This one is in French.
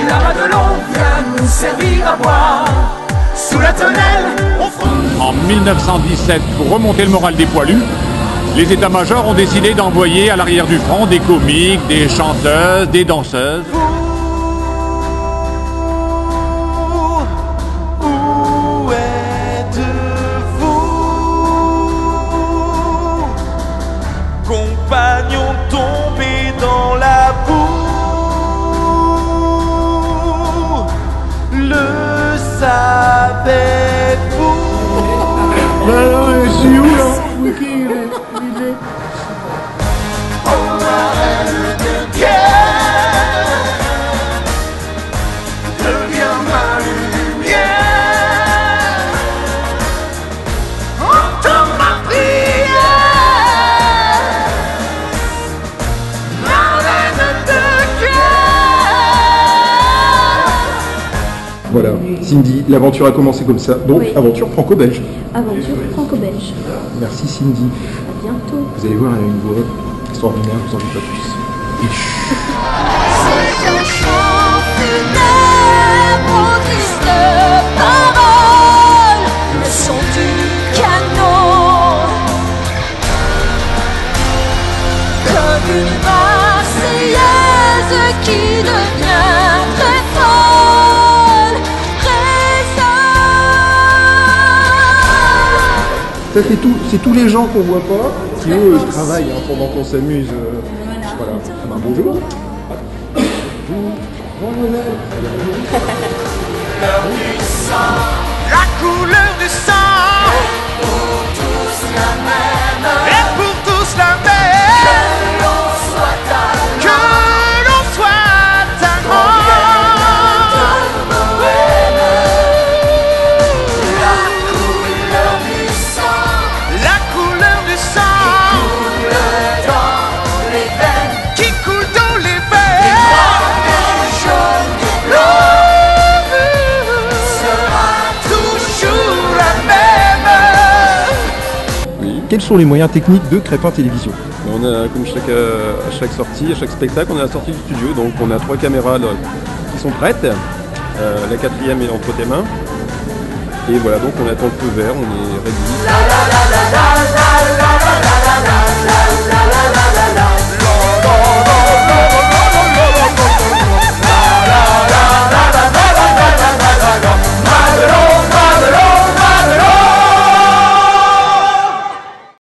la Madelon vient nous servir à boire. Sous la tonnelle, on frôle. En 1917, pour remonter le moral des poilus, les états-majors ont décidé d'envoyer à l'arrière du front des comiques, des chanteuses, des danseuses. Où êtes-vous, compagnons tombés dans la boue? Le savez-vous? Alors, je suis où là? Voilà, Cindy, l'aventure a commencé comme ça. Donc, Oui. aventure franco-belge. Aventure franco-belge. Merci Cindy. À bientôt. Vous allez voir, elle a une voix extraordinaire, je vous en dis pas plus. Et chut. C'est un chant funèbre aux tristes paroles, le son du canon, comme une Marseillaise qui devient très folle, résonne. Ça c'est tous les gens qu'on voit pas, qui eux travaillent hein, pendant qu'on s'amuse. Voilà. Ah ben, bonjour. La couleur du sang, pour tous la même, et pour tous la même, que l'on soit allemand, la couleur du sang, qui coule dans les veines, jaune et blanc, sera toujours la même. Oui. Quels sont les moyens techniques de Crépin Télévision? On a, comme à chaque sortie, à chaque spectacle, on a la sortie du studio, donc on a 3 caméras là, qui sont prêtes. La 4e est entre tes mains. Et voilà, donc on attend le feu vert, on est ready.